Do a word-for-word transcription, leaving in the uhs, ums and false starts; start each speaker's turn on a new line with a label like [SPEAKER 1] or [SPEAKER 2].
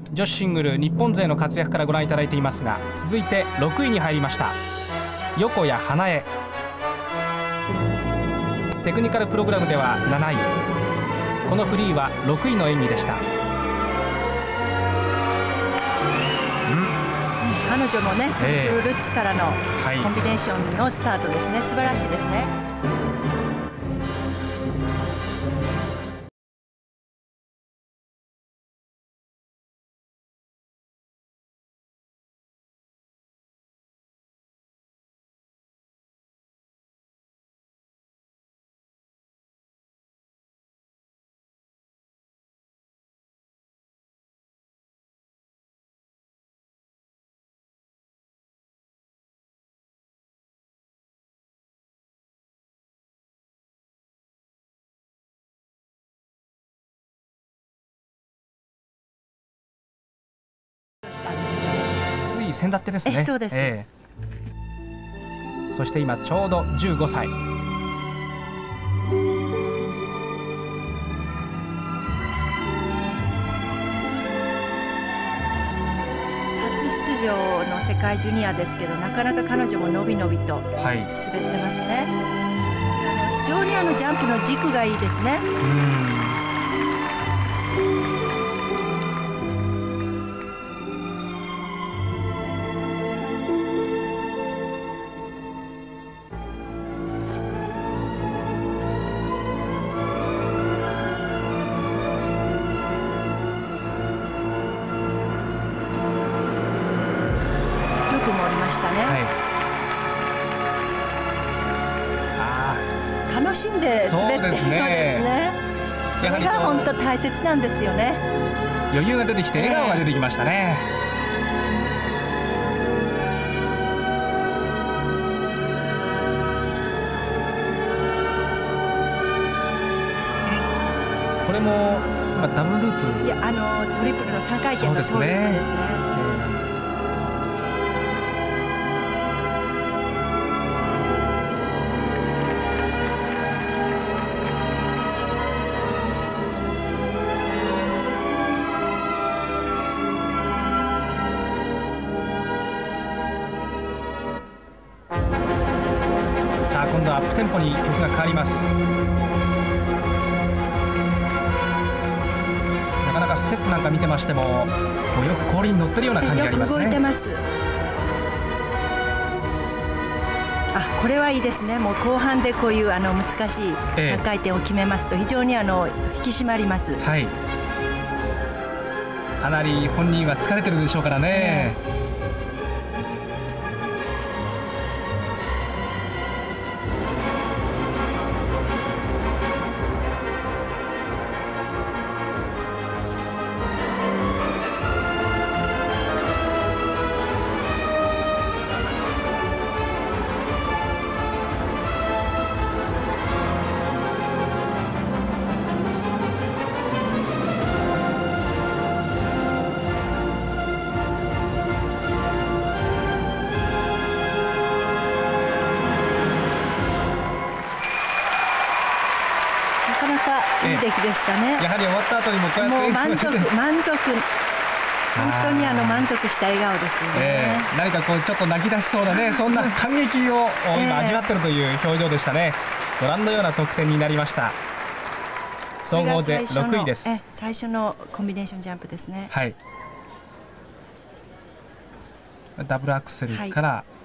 [SPEAKER 1] 女子シングル日本勢の活躍からご覧いただいていますが、続いてろくいに入りました横谷花江。テクニカルプログラムではなない。このフリーはろくいの演技でした。
[SPEAKER 2] 彼女もね、
[SPEAKER 1] えー、
[SPEAKER 2] ルッツからのコンビネーションのスタートですね、はい、素晴らしいですね。
[SPEAKER 1] つい先だってですね。
[SPEAKER 2] そうです、え
[SPEAKER 1] ー、そして今ちょうどじゅうごさい。
[SPEAKER 2] 初出場の世界ジュニアですけど、なかなか彼女も伸び伸びと滑ってますね、はい、非常にあのジャンプの軸がいいですね。うん楽しんで滑っているのですね。それが本当大切なんですよね。
[SPEAKER 1] 余裕が出てきて笑顔が出てきましたね。これも今ダブルループ、
[SPEAKER 2] いやあのトリプルのさんかい転のトリプルですね。
[SPEAKER 1] 今度はアップテンポに曲が変わります。なかなかステップなんか見てましても、こうよく氷に乗ってるような感じがありますね。
[SPEAKER 2] よく動いてます。あ、これはいいですね。もう後半でこういうあの難しいさんかい転を決めますと、非常にあの引き締まります。
[SPEAKER 1] はい。かなり本人は疲れてるでしょうからね。えー
[SPEAKER 2] いい出来でしたね。
[SPEAKER 1] やはり終わった後にもこうやって
[SPEAKER 2] もう満足満足本当にあの満足した笑顔ですよね、
[SPEAKER 1] えー、何かこうちょっと泣き出しそうなねそんな感激を今味わってるという表情でしたね。ご覧のような得点になりました。総合でろくいです。
[SPEAKER 2] え最初のコンビネーションジャンプですね。
[SPEAKER 1] はい、ダブルアクセルから、はい